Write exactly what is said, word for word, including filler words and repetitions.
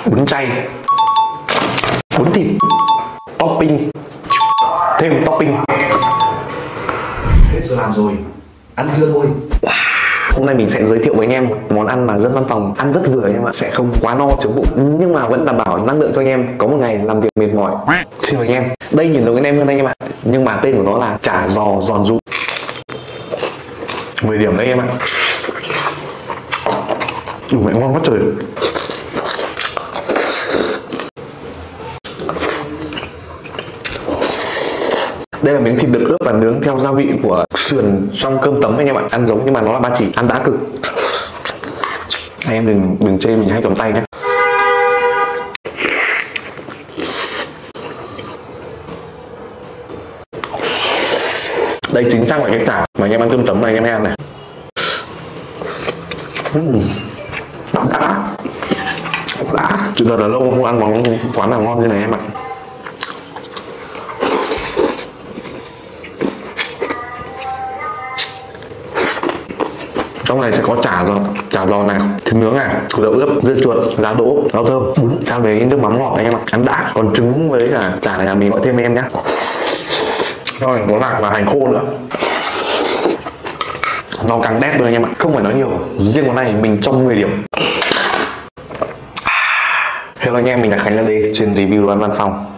bún chay, bún thịt, topping, thêm topping. Hết giờ làm rồi, ăn trưa thôi. Hôm nay mình sẽ giới thiệu với anh em một món ăn mà dân văn phòng ăn rất vừa anh em ạ, sẽ không quá no chống bụng nhưng mà vẫn đảm bảo năng lượng cho anh em có một ngày làm việc mệt mỏi. Xin mời anh em. Đây nhìn giống anh em hơn anh em ạ, nhưng mà tên của nó là chả giò giòn rụ. mười điểm đấy em ạ. Ui mẹ ngon quá trời. Đây là miếng thịt được ướp và nướng theo gia vị của sườn trong cơm tấm anh em ạ. Ăn giống nhưng mà nó là ba chỉ, ăn đã cực. Anh em đừng đừng chê mình hay cầm tay nhé. Đây chính xác là cái chả mà anh em ăn cơm tấm này anh em ăn này. Uhm. Đã đã chứ giờ là lâu không ăn món quán nào ngon như này em ạ. Trong này sẽ có chả giò, chả giò này, thịt nướng này, củ đậu ướp, dưa chuột, lá đỗ, rau thơm, bún, ăn với nước mắm ngọt này em ạ, ăn đã. Còn trứng với cả chả này là mình gọi thêm em nhé. Rồi có lạc và hành khô nữa. Nó càng đét rồi anh em ạ, không phải nói nhiều. Riêng món này mình cho mười điểm. Hello anh em, mình là Khánh là đây, chuyên review đồ ăn văn phòng.